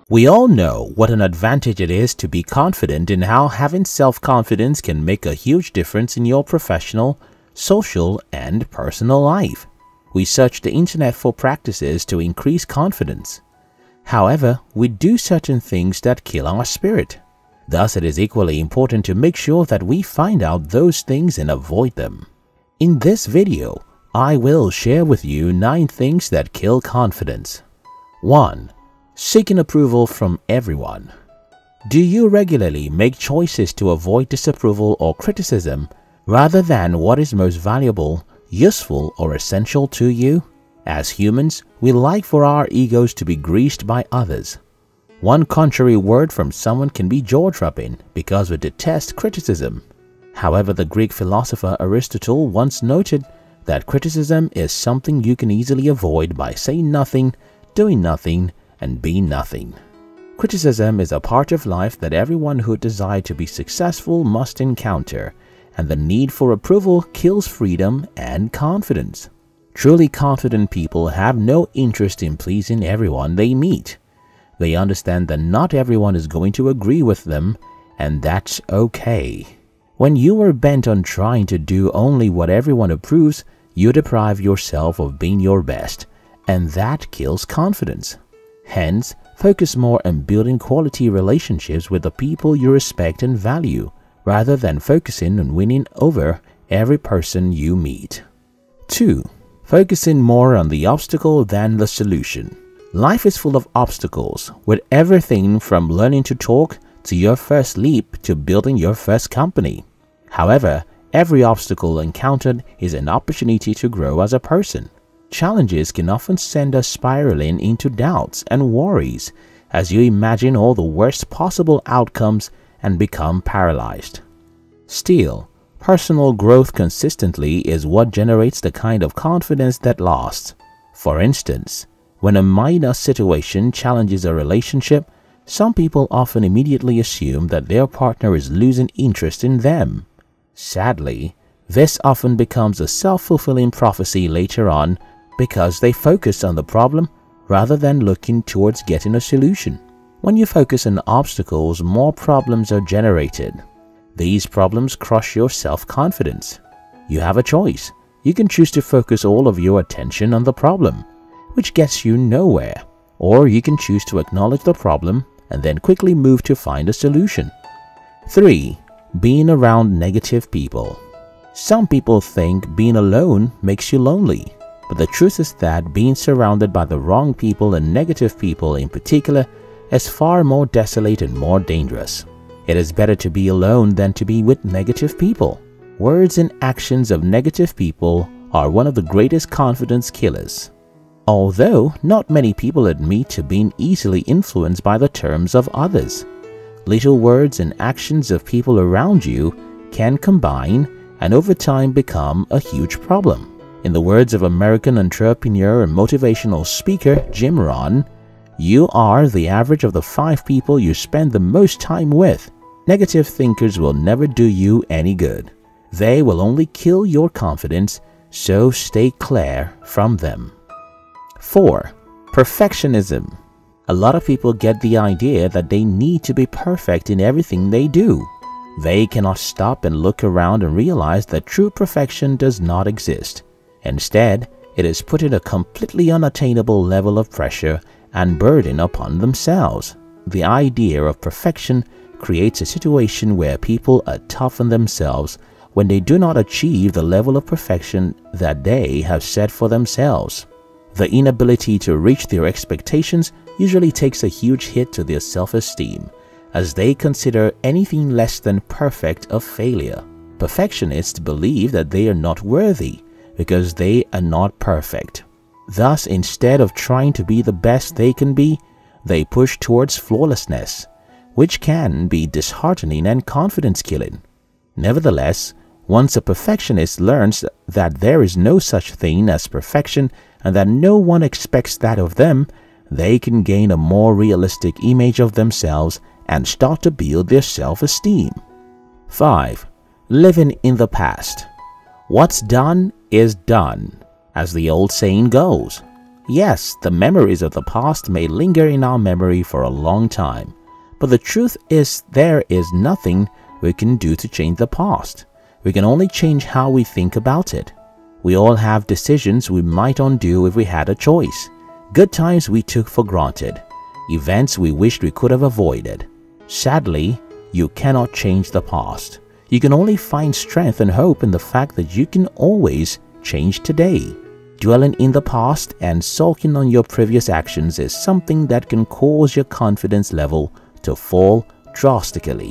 We all know what an advantage it is to be confident and how having self-confidence can make a huge difference in your professional, social, and personal life. We search the internet for practices to increase confidence. However, we do certain things that kill our spirit. Thus, it is equally important to make sure that we find out those things and avoid them. In this video, I will share with you 9 things that kill confidence. 1. Seeking approval from everyone. Do you regularly make choices to avoid disapproval or criticism rather than what is most valuable, useful, or essential to you? As humans, we like for our egos to be greased by others. One contrary word from someone can be jaw-dropping because we detest criticism. However, the Greek philosopher Aristotle once noted that criticism is something you can easily avoid by saying nothing, doing nothing, and being nothing. Criticism is a part of life that everyone who desires to be successful must encounter, and the need for approval kills freedom and confidence. Truly confident people have no interest in pleasing everyone they meet. They understand that not everyone is going to agree with them, and that's okay. When you are bent on trying to do only what everyone approves, you deprive yourself of being your best, and that kills confidence. Hence, focus more on building quality relationships with the people you respect and value, rather than focusing on winning over every person you meet. 2. Focusing more on the obstacle than the solution. Life is full of obstacles, with everything from learning to talk to your first leap to building your first company. However, every obstacle encountered is an opportunity to grow as a person. Challenges can often send us spiraling into doubts and worries as you imagine all the worst possible outcomes and become paralyzed. Still, personal growth consistently is what generates the kind of confidence that lasts. For instance, when a minor situation challenges a relationship, some people often immediately assume that their partner is losing interest in them. Sadly, this often becomes a self-fulfilling prophecy later on because they focus on the problem rather than looking towards getting a solution. When you focus on obstacles, more problems are generated. These problems crush your self-confidence. You have a choice. You can choose to focus all of your attention on the problem, which gets you nowhere, or you can choose to acknowledge the problem and then quickly move to find a solution. 3. Being around negative people. Some people think being alone makes you lonely, but the truth is that being surrounded by the wrong people and negative people in particular is far more desolate and more dangerous. It is better to be alone than to be with negative people. Words and actions of negative people are one of the greatest confidence killers. Although not many people admit to being easily influenced by the terms of others, little words and actions of people around you can combine and over time become a huge problem. In the words of American entrepreneur and motivational speaker Jim Rohn, you are the average of the 5 people you spend the most time with. Negative thinkers will never do you any good. They will only kill your confidence, so stay clear from them. 4. Perfectionism. A lot of people get the idea that they need to be perfect in everything they do. They cannot stop and look around and realize that true perfection does not exist. Instead, it is putting a completely unattainable level of pressure and burden upon themselves. The idea of perfection creates a situation where people are tough on themselves when they do not achieve the level of perfection that they have set for themselves. The inability to reach their expectations usually takes a huge hit to their self-esteem, as they consider anything less than perfect a failure. Perfectionists believe that they are not worthy because they are not perfect. Thus, instead of trying to be the best they can be, they push towards flawlessness, which can be disheartening and confidence-killing. Nevertheless, once a perfectionist learns that there is no such thing as perfection and that no one expects that of them, they can gain a more realistic image of themselves and start to build their self-esteem. 5. Living in the past. What's done is done, as the old saying goes. Yes, the memories of the past may linger in our memory for a long time, but the truth is there is nothing we can do to change the past. We can only change how we think about it. We all have decisions we might undo if we had a choice. Good times we took for granted. Events we wished we could have avoided. Sadly, you cannot change the past. You can only find strength and hope in the fact that you can always change today. Dwelling in the past and sulking on your previous actions is something that can cause your confidence level to fall drastically.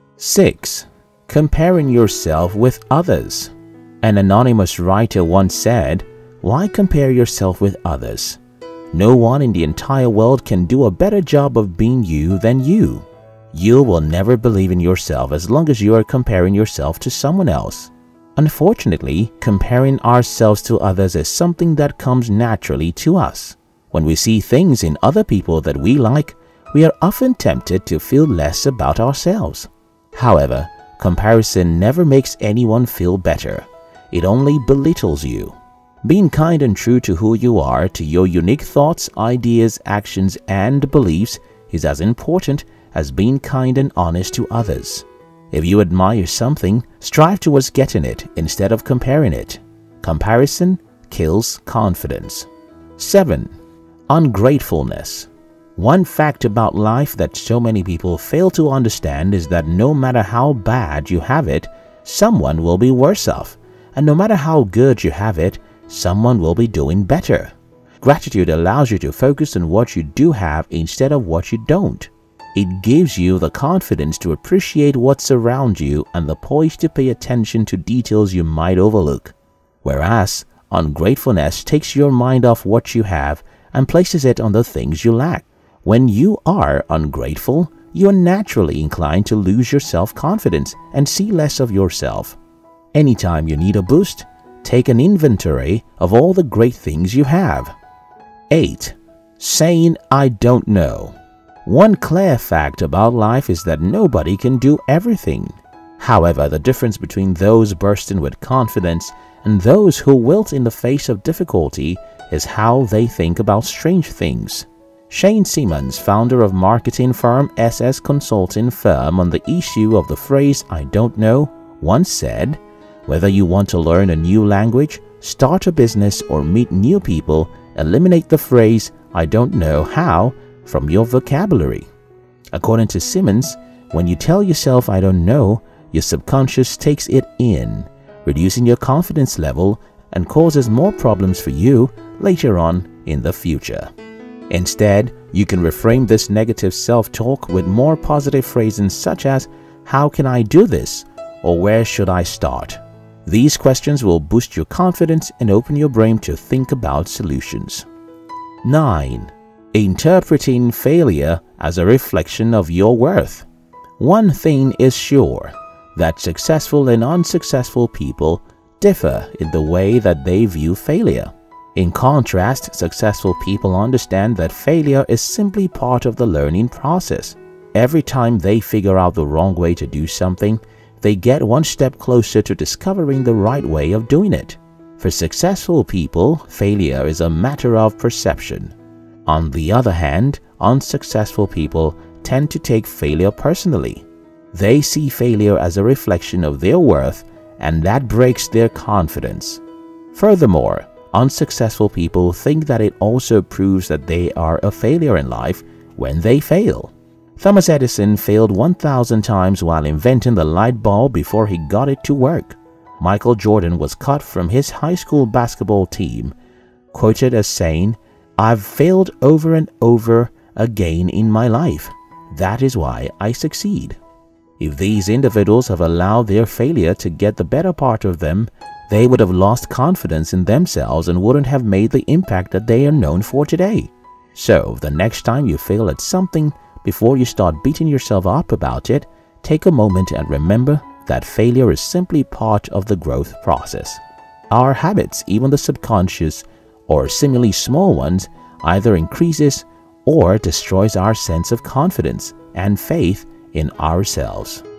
6. Comparing yourself with others. An anonymous writer once said, "Why compare yourself with others? No one in the entire world can do a better job of being you than you. You will never believe in yourself as long as you are comparing yourself to someone else." Unfortunately, comparing ourselves to others is something that comes naturally to us. When we see things in other people that we like, we are often tempted to feel less about ourselves. However, comparison never makes anyone feel better. It only belittles you. Being kind and true to who you are, to your unique thoughts, ideas, actions, and beliefs is as important as being kind and honest to others. If you admire something, strive towards getting it instead of comparing it. Comparison kills confidence. 7. Ungratefulness. One fact about life that so many people fail to understand is that no matter how bad you have it, someone will be worse off. And no matter how good you have it, someone will be doing better. Gratitude allows you to focus on what you do have instead of what you don't. It gives you the confidence to appreciate what's around you and the poise to pay attention to details you might overlook. Whereas, ungratefulness takes your mind off what you have and places it on the things you lack. When you are ungrateful, you are naturally inclined to lose your self-confidence and see less of yourself. Anytime you need a boost, take an inventory of all the great things you have. 8. Saying "I don't know." One clear fact about life is that nobody can do everything. However, the difference between those bursting with confidence and those who wilt in the face of difficulty is how they think about strange things. Shane Simmons, founder of marketing firm SS Consulting Firm, on the issue of the phrase "I don't know," once said, "Whether you want to learn a new language, start a business, or meet new people, eliminate the phrase 'I don't know how' from your vocabulary." According to Simmons, when you tell yourself "I don't know," your subconscious takes it in, reducing your confidence level and causes more problems for you later on in the future. Instead, you can reframe this negative self-talk with more positive phrasing such as "How can I do this?" or "Where should I start?" These questions will boost your confidence and open your brain to think about solutions. 9. Interpreting failure as a reflection of your worth. One thing is sure, that successful and unsuccessful people differ in the way that they view failure. In contrast, successful people understand that failure is simply part of the learning process. Every time they figure out the wrong way to do something, they get one step closer to discovering the right way of doing it. For successful people, failure is a matter of perception. On the other hand, unsuccessful people tend to take failure personally. They see failure as a reflection of their worth, and that breaks their confidence. Furthermore, unsuccessful people think that it also proves that they are a failure in life when they fail. Thomas Edison failed 1,000 times while inventing the light bulb before he got it to work. Michael Jordan was cut from his high school basketball team, quoted as saying, "I've failed over and over again in my life. That is why I succeed." If these individuals have allowed their failure to get the better part of them, they would have lost confidence in themselves and wouldn't have made the impact that they are known for today. So, the next time you fail at something, before you start beating yourself up about it, take a moment and remember that failure is simply part of the growth process. Our habits, even the subconscious or seemingly small ones, either increases or destroys our sense of confidence and faith in ourselves.